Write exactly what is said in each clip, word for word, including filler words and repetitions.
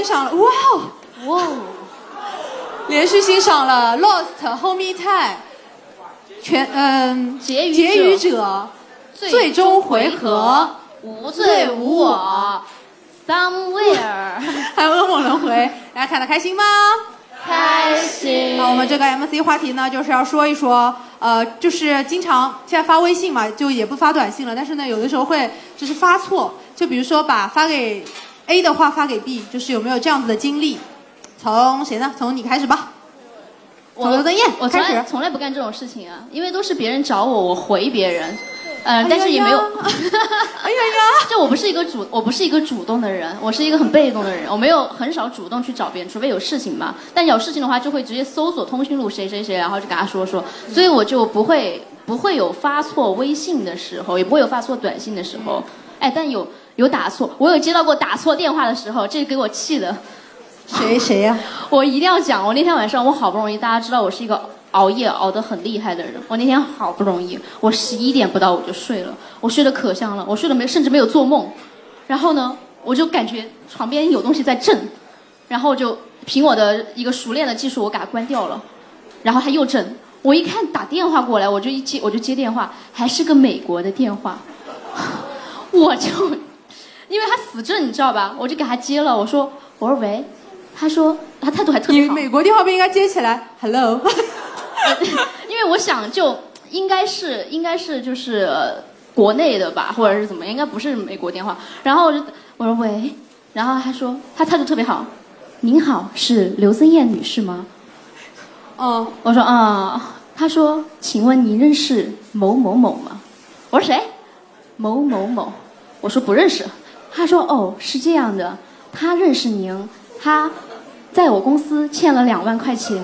欣赏了，哇哦，哇哦，连续欣赏了《Lost》、《Home Time》、全嗯结语结语者、最终回合、 无罪无我、Somewhere， 还有噩梦轮回，大家看得开心吗？ 开心。 那我们这个 M C 话题呢，就是要说一说，呃，就是经常现在发微信嘛，就也不发短信了，但是呢，有的时候会就是发错，就比如说把发给 A 的话发给 B， 就是有没有这样子的经历？从谁呢？从你开始吧。从刘登燕我从开始。 来从来不干这种事情啊，因为都是别人找我，我回别人。呃，但是也没有， 哎呀呀， 就我不是一个主，我不是一个主动的人，我是一个很被动的人，我没有很少主动去找别人，除非有事情嘛。但有事情的话，就会直接搜索通讯录谁谁谁，然后就跟他说说，所以我就不会不会有发错微信的时候，也不会有发错短信的时候。哎，但有有打错，我有接到过打错电话的时候，这给我气的。 谁谁呀、 啊？我一定要讲，我那天晚上我好不容易，大家知道我是一个熬夜熬得很厉害的人，我那天好不容易，我十一点不到我就睡了，我睡得可香了，我睡得没甚至没有做梦，然后呢，我就感觉床边有东西在震，然后就凭我的一个熟练的技术，我给它关掉了，然后它又震，我一看打电话过来，我就一接我就接电话，还是个美国的电话，我就因为他死震你知道吧，我就给他接了，我说我说喂。他说他态度还特别好。 你美国电话不应该接起来 ，Hello 。 因为我想就应该是应该是就是、呃、国内的吧，或者是怎么，应该不是美国电话。然后我就我说喂，然后他说他态度特别好，您好，是刘增燕女士吗？ 哦， 我说啊、嗯，他说请问您认识某某某吗？我说谁？某某某。我说不认识。他说哦，是这样的，他认识您。他在我公司欠了两万块钱，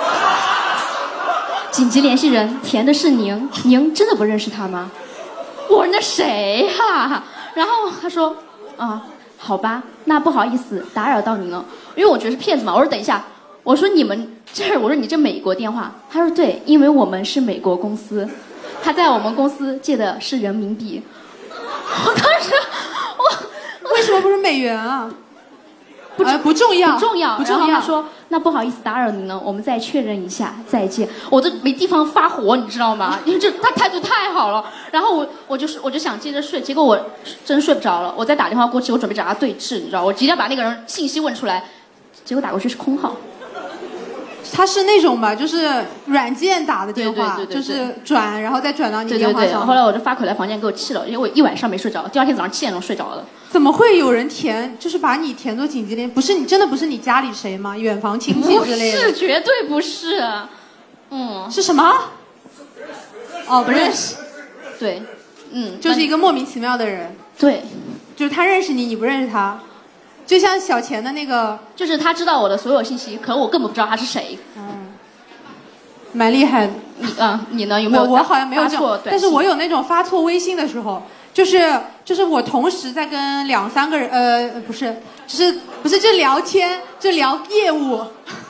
紧急联系人填的是您，您真的不认识他吗？我说那谁呀、啊？然后他说啊，好吧，那不好意思打扰到您了，因为我觉得是骗子嘛。我说等一下，我说你们这我说你这美国电话，他说对，因为我们是美国公司，他在我们公司借的是人民币。我当时我为什么不是美元啊？ 不、 呃、不重要， 不重要。 不重要。 然后他说：“那不好意思打扰您了，我们再确认一下，再见。”我都没地方发火，你知道吗？因为这他态度太好了。然后我我就是我就想接着睡，结果我真睡不着了。我再打电话过去，我准备找他对峙，你知道，我一定要把那个人信息问出来。结果打过去是空号。 他是那种吧，就是软件打的电话， 对对对对对就是转，然后再转到你电话上。 对对对。后来我就发口袋房间给我气了，因为我一晚上没睡着，第二天早上七点钟睡着了。 怎么会有人填，就是把你填作紧急联？不是你真的不是你家里谁吗？远房亲戚之类的？ 不是，绝对不是。嗯。 是什么？哦，不认识。 对，嗯， 就是一个莫名其妙的人。 对， 就是他认识你，你不认识他。就像小钱的那个， 就是他知道我的所有信息，可我根本不知道他是谁。 嗯，蛮厉害的。 你啊，你呢？有没有？ 我我好像没有这种，但是我有那种发错微信的时候，就是就是我同时在跟两三个人，呃，不是，就是不是就聊天，就聊业务。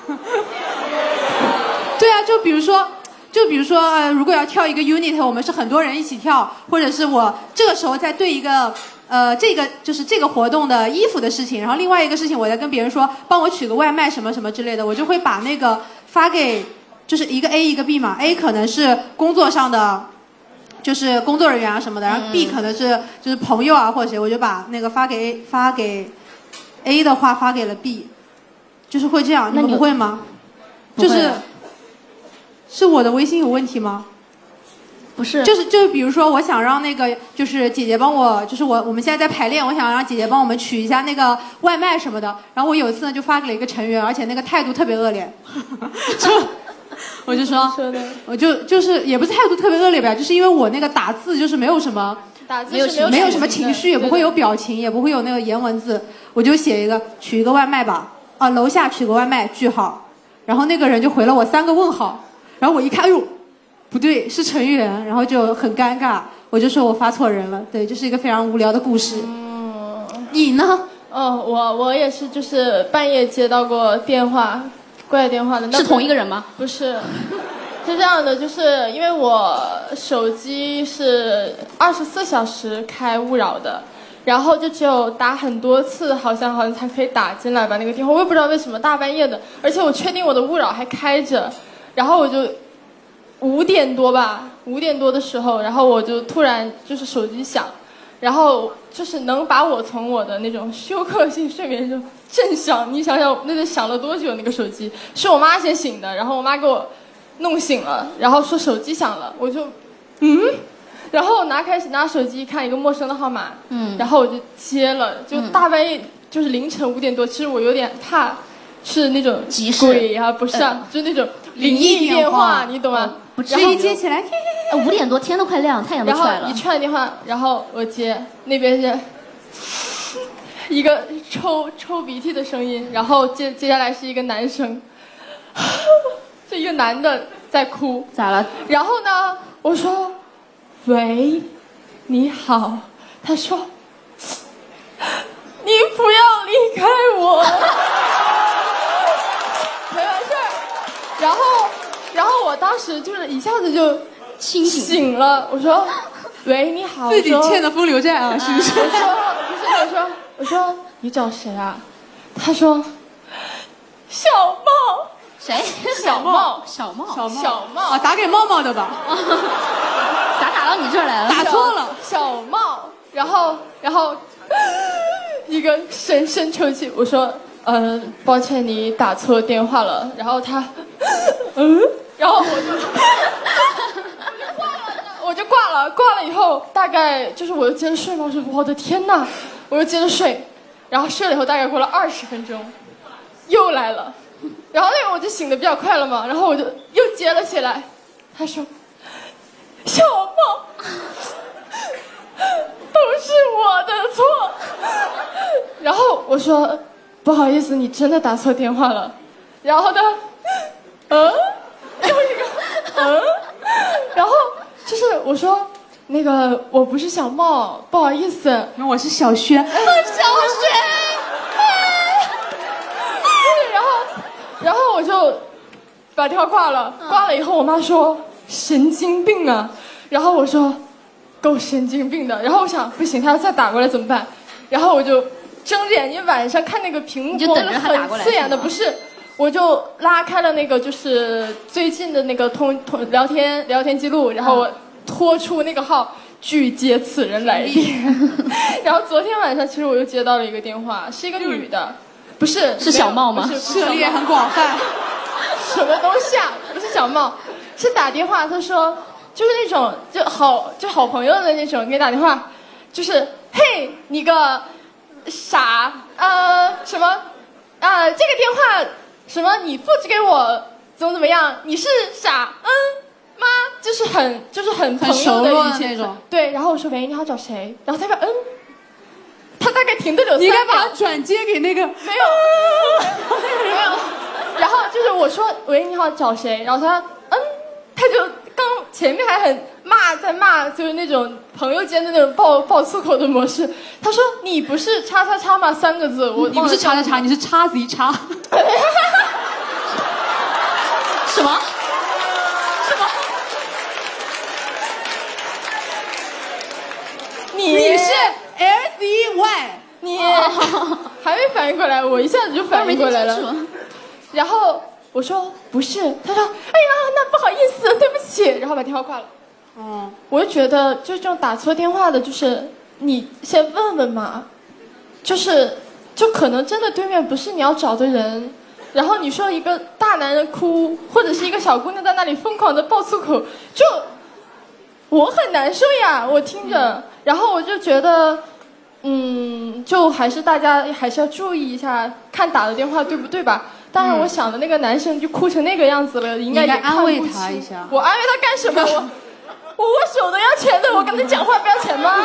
对啊，就比如说。就比如说，呃，如果要跳一个 unit， 我们是很多人一起跳，或者是我这个时候在对一个，呃，这个就是这个活动的衣服的事情，然后另外一个事情我在跟别人说，帮我取个外卖什么什么之类的，我就会把那个发给，就是一个 A 一个 B 嘛 ，A 可能是工作上的，就是工作人员啊什么的，然后 B 可能是就是朋友啊或者谁，我就把那个发给 A 发给 A 的话发给了 B， 就是会这样，你们不会吗？就是。是我的微信有问题吗？ 不是， 就是就比如说，我想让那个就是姐姐帮我，就是我我们现在在排练，我想让姐姐帮我们取一下那个外卖什么的。然后我有一次呢就发给了一个成员，而且那个态度特别恶劣，就我就说，我就就是也不是态度特别恶劣吧，就是因为我那个打字就是没有什么， 打字没有没有什么情绪，也不会有表情，也不会有那个颜文字，我就写一个取一个外卖吧，啊楼下取个外卖句号，然后那个人就回了我三个问号。然后我一看，哎呦，不对，是成员，然后就很尴尬，我就说我发错人了。对，这是一个非常无聊的故事。 嗯， 你呢？ 哦，我我也是，就是半夜接到过电话，挂电话的。 是同一个人吗？ 不是，是这样的，就是因为我手机是二十四小时开勿扰的， 然后就只有打很多次，好像好像才可以打进来吧那个电话，我也不知道为什么大半夜的，而且我确定我的勿扰还开着，然后我就五点多吧，五点多的时候，然后我就突然就是手机响，然后就是能把我从我的那种休克性睡眠中震响，你想想那个响了多久？那个手机是我妈先醒的，然后我妈给我弄醒了，然后说手机响了，我就嗯。然后拿开拿手机看一个陌生的号码，嗯，然后我就接了，就大半夜、嗯、就是凌晨五点多，其实我有点怕，是那种急事鬼啊，不是啊，呃、就那种灵异电话，你懂吗？哦、 不至于接起来， 呃五点多天都快亮，太阳都出来了。 然后一串电话，然后我接，那边是一个抽抽鼻涕的声音，然后接接下来是一个男生，是一个男的在哭， 咋了？ 然后呢，我说。喂，你好。他说：“你不要离开我。”没完事儿。然后，然后我当时就是一下子就清醒醒了。我说：“喂，你好。” 自己欠的风流债啊，是不是？ 我说：“不是，我说，我说你找谁啊？”他说：“小茂。” 谁？ 小茂， 小茂， 小茂， 小茂啊，打给茂茂的吧？ 咋打到你这儿来了？ 打错了， 小茂。然后，然后一个深深抽泣。我说，呃，抱歉，你打错电话了。然后他，嗯，然后我就，我就挂了。挂了以后，大概就是我就接着睡嘛。我说，我的天哪！我就接着睡，然后睡了以后，大概过了二十分钟，又来了。然后那个我就醒得比较快了嘛，然后我就又接了起来。他说：“小茂，都是我的错。”然后我说：“不好意思，你真的打错电话了。”然后他，嗯，又一个，嗯，然后就是我说：“那个我不是小茂，不好意思， 我是小轩。” 小轩。然后我就把电话挂了，挂了以后我妈说神经病啊，然后我说够神经病的，然后我想不行，他要再打过来怎么办？然后我就睁着眼睛晚上看那个屏幕光很刺眼的，不是，我就拉开了那个就是最近的那个通通聊天聊天记录，然后我拖出那个号拒接此人来电，然后昨天晚上其实我又接到了一个电话，是一个女的。不是是小茂吗？ 涉猎很广泛。 什么东西啊？不是小茂，是打电话。他说就是那种就好就好朋友的那种，给你打电话，就是嘿你个傻呃什么啊、呃、这个电话什么你复制给我怎么怎么样？你是傻嗯妈，就是很就是很朋友的语气那种。 对，然后我说喂你好找谁？然后他说嗯。他大概停的有三秒， 你应该把它转接给那个没有，没有。然后就是我说喂你好找谁？然后他嗯，他就刚前面还很骂在骂，就是那种朋友间的那种爆爆粗口的模式。他说你不是叉叉叉吗？三个字，我你不是叉叉叉，你是叉子一叉。 什么？ 什么？你你是 S E Y， 你还没反应过来，我一下子就反应过来了。然后我说不是，他说哎呀，那不好意思，对不起，然后把电话挂了。嗯，我就觉得就是这种打错电话的，就是你先问问嘛，就是就可能真的对面不是你要找的人，然后你说一个大男人哭，或者是一个小姑娘在那里疯狂的爆粗口，就我很难受呀，我听着，嗯、然后我就觉得。嗯，就还是大家还是要注意一下，看打的电话对不对吧？当然，我想的那个男生就哭成那个样子了，应该也安慰他一下。 我安慰他干什么？我我我手都要钱的，我跟他讲话不要钱吗？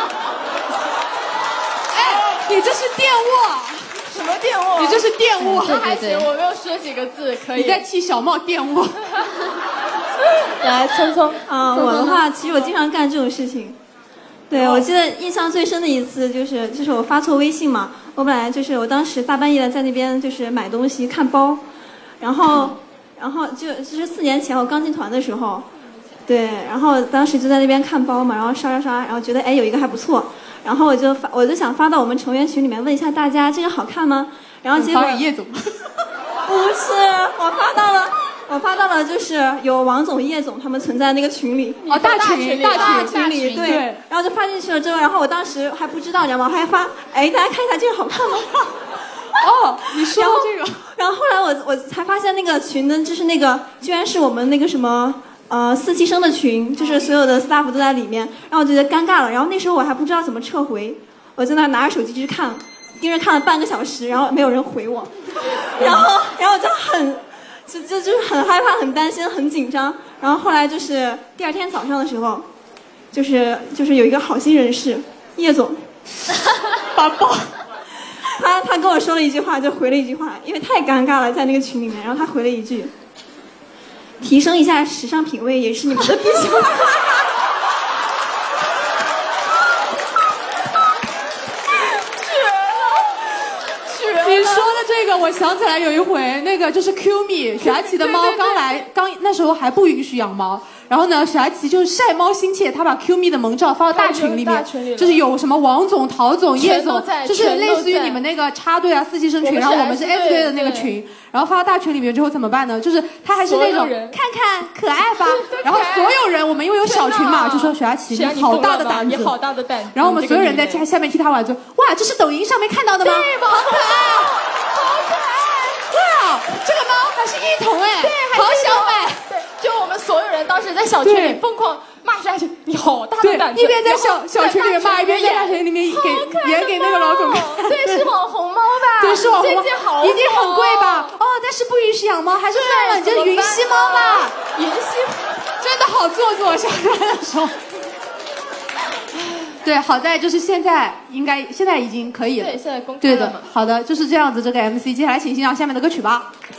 哎，你这是电握。 什么电握？ 你这是电握。 那还行，我没有说几个字，可以。 你在替小茂电握。 来，聪聪啊，我的话，其实我经常干这种事情。对，我记得印象最深的一次就是，就是我发错微信嘛。我本来就是我当时大半夜的在那边就是买东西看包，然后，然后就就是四年前我刚进团的时候，对，然后当时就在那边看包嘛，然后刷刷刷，然后觉得哎有一个还不错， 然后我就发，我就想发到我们成员群里面问一下大家这个好看吗？然后结果发给叶总， 不是，我发到了，我发到了，就是有王总、叶总他们存在那个群里。 哦，大群， 大大群里，对。然后就发进去了之后，然后我当时还不知道，你知道吗？我还发，哎，大家看一下这个好看吗？ 哦，你说到这个， 然后后来我我才发现那个群呢，就是那个居然是我们那个什么呃四期生的群，就是所有的 staff 都在里面，然后我觉得尴尬了。然后那时候我还不知道怎么撤回，我在那拿着手机一直看，盯着看了半个小时，然后没有人回我，然后然后我就很就就就是很害怕、很担心、很紧张。然后后来就是第二天早上的时候，就是就是有一个好心人士叶总， 把包。 他他跟我说了一句话，就回了一句话，因为太尴尬了，在那个群里面。然后他回了一句：“提升一下时尚品味也是你们的必修课。” 你说的这个，我想起来有一回，那个就是 Q Me 许佳琪的猫刚来，刚那时候还不允许养猫。然后呢，许佳琪就是晒猫心切，他把 Q Me 的萌照发到大群里面，就是有什么王总、陶总、叶总，就是类似于你们那个插队啊、四期生群，然后我们是 S 队的那个群，然后发到大群里面之后怎么办呢？就是他还是那种看看可爱吧，然后所有人我们因为有小群嘛，就说许佳琪你好大的胆子， 你好大的胆子， 然后我们所有人在下面替他挽尊，哇，这是抖音上面看到的吗？ 对， 好可爱，好可爱，哇，这个猫还是一童哎， 对， 好想买。 就我们所有人当时在小群里疯狂骂下去，你好大的胆子！ 一边在小小群里面骂，一边在大群里面给演给那个老总看。 对，是网红猫吧？ 对，是网红猫， 好一定很贵吧？哦，但是不允许养猫，还是算了，就是云溪猫吧。 云溪真的好做作，小时候的时候。对，好在就是现在应该现在已经可以了。 对，现在公开对了嘛。 的，好的，就是这样子。这个 M C， 接下来请欣赏下面的歌曲吧。